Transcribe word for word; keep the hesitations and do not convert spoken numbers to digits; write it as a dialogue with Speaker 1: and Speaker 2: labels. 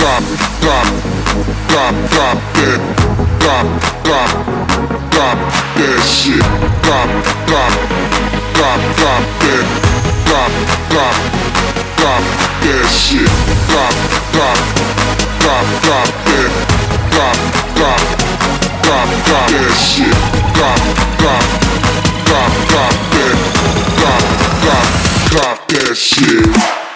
Speaker 1: drop, drop, drop, drop that, drop, drop, drop that shit, drop, drop, drop, drop that, drop, drop, drop that shit, drop, drop, drop, drop that, drop, drop, drop, drop that shit, drop, drop, drop, drop that, drop, drop, drop that shit.